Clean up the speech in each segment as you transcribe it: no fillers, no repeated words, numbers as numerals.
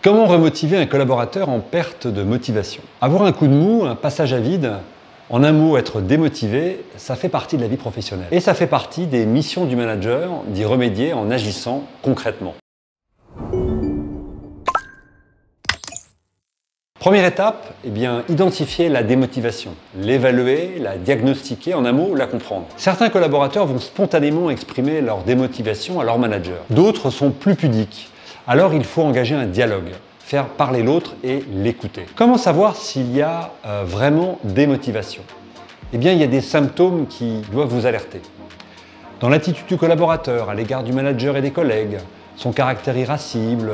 Comment remotiver un collaborateur en perte de motivation? Avoir un coup de mou, un passage à vide, en un mot être démotivé, ça fait partie de la vie professionnelle. Et ça fait partie des missions du manager d'y remédier en agissant concrètement. Première étape, identifier la démotivation, l'évaluer, la diagnostiquer, en un mot, la comprendre. Certains collaborateurs vont spontanément exprimer leur démotivation à leur manager. D'autres sont plus pudiques. Alors il faut engager un dialogue, faire parler l'autre et l'écouter. Comment savoir s'il y a vraiment démotivation? Il y a des symptômes qui doivent vous alerter. Dans l'attitude du collaborateur à l'égard du manager et des collègues, son caractère irascible,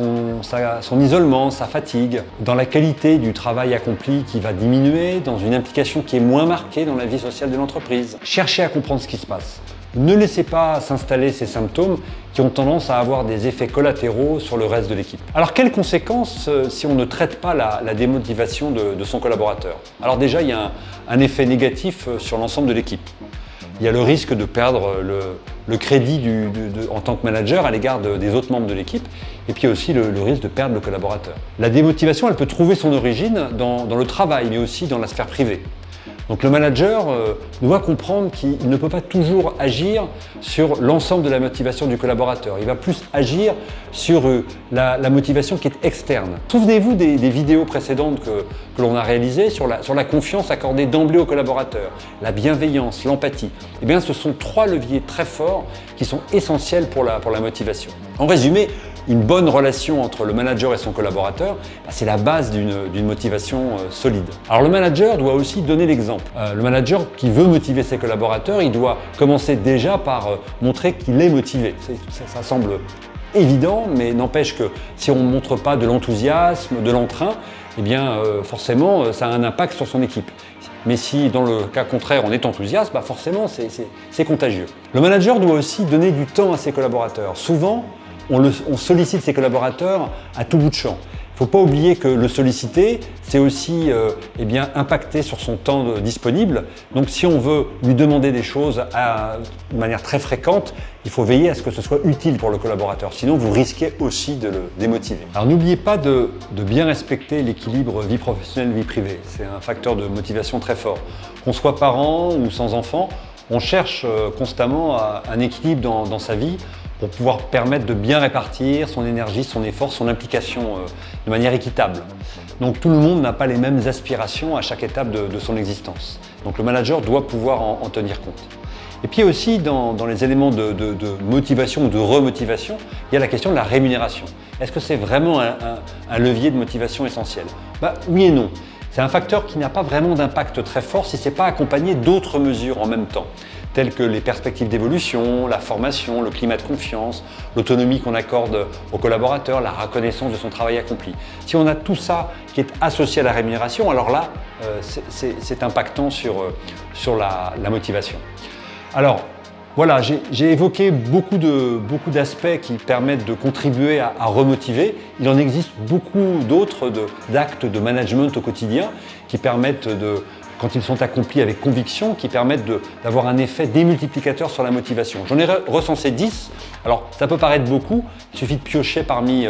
son isolement, sa fatigue, dans la qualité du travail accompli qui va diminuer, dans une implication qui est moins marquée dans la vie sociale de l'entreprise. Cherchez à comprendre ce qui se passe. Ne laissez pas s'installer ces symptômes qui ont tendance à avoir des effets collatéraux sur le reste de l'équipe. Alors quelles conséquences si on ne traite pas la démotivation de son collaborateur? Alors déjà, il y a un effet négatif sur l'ensemble de l'équipe. Il y a le risque de perdre le crédit en tant que manager à l'égard des autres membres de l'équipe, et puis aussi le risque de perdre le collaborateur. La démotivation, elle peut trouver son origine dans le travail, mais aussi dans la sphère privée. Donc le manager doit comprendre qu'il ne peut pas toujours agir sur l'ensemble de la motivation du collaborateur. Il va plus agir sur la motivation qui est externe. Souvenez-vous des vidéos précédentes que l'on a réalisées sur la confiance accordée d'emblée au collaborateur, la bienveillance, l'empathie. Ce sont trois leviers très forts qui sont essentiels pour la motivation. En résumé, une bonne relation entre le manager et son collaborateur, c'est la base d'une motivation solide. Alors le manager doit aussi donner l'exemple. Le manager qui veut motiver ses collaborateurs, il doit commencer déjà par montrer qu'il est motivé. Ça semble évident, mais n'empêche que si on ne montre pas de l'enthousiasme, de l'entrain, forcément ça a un impact sur son équipe. Mais si dans le cas contraire on est enthousiaste, forcément c'est contagieux. Le manager doit aussi donner du temps à ses collaborateurs. Souvent, on sollicite ses collaborateurs à tout bout de champ. Il ne faut pas oublier que le solliciter, c'est aussi impacter sur son temps disponible. Donc si on veut lui demander des choses de manière très fréquente, il faut veiller à ce que ce soit utile pour le collaborateur. Sinon, vous risquez aussi de le démotiver. Alors n'oubliez pas de bien respecter l'équilibre vie professionnelle, vie privée. C'est un facteur de motivation très fort. Qu'on soit parent ou sans enfant, on cherche constamment un équilibre dans sa vie pour pouvoir permettre de bien répartir son énergie, son effort, son implication de manière équitable. Donc tout le monde n'a pas les mêmes aspirations à chaque étape de son existence. Donc le manager doit pouvoir en tenir compte. Et puis aussi dans les éléments de motivation ou de remotivation, il y a la question de la rémunération. Est-ce que c'est vraiment un levier de motivation essentiel? Oui et non. C'est un facteur qui n'a pas vraiment d'impact très fort si ce n'est pas accompagné d'autres mesures en même temps, telles que les perspectives d'évolution, la formation, le climat de confiance, l'autonomie qu'on accorde aux collaborateurs, la reconnaissance de son travail accompli. Si on a tout ça qui est associé à la rémunération, alors là, c'est impactant sur la motivation. Alors, voilà, j'ai évoqué beaucoup d'aspects qui permettent de contribuer à remotiver. Il en existe beaucoup d'autres d'actes de management au quotidien qui permettent quand ils sont accomplis avec conviction, qui permettent d'avoir un effet démultiplicateur sur la motivation. J'en ai recensé 10. Alors, ça peut paraître beaucoup, il suffit de piocher parmi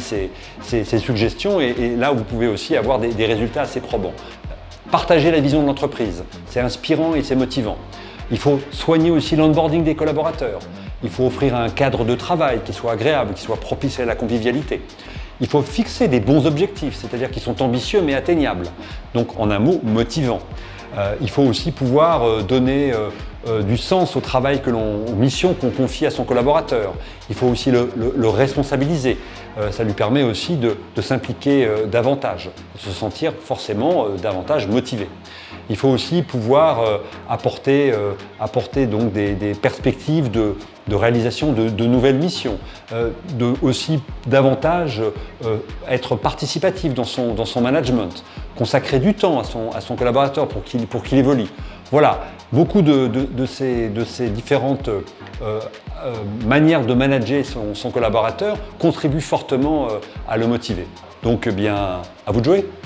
ces suggestions et là, vous pouvez aussi avoir des résultats assez probants. Partager la vision de l'entreprise, c'est inspirant et c'est motivant. Il faut soigner aussi l'onboarding des collaborateurs. Il faut offrir un cadre de travail qui soit agréable, qui soit propice à la convivialité. Il faut fixer des bons objectifs, c'est-à-dire qui sont ambitieux mais atteignables. Donc en un mot, motivants. Il faut aussi pouvoir donner du sens au travail aux missions qu'on confie à son collaborateur. Il faut aussi le responsabiliser. Ça lui permet aussi de s'impliquer davantage, de se sentir forcément davantage motivé. Il faut aussi pouvoir apporter donc des perspectives de réalisation de nouvelles missions, aussi davantage être participatif dans son management, consacrer du temps à son collaborateur pour qu'il évolue. Voilà, beaucoup de ces différentes manières de manager son collaborateur contribuent fortement à le motiver. Donc à vous de jouer.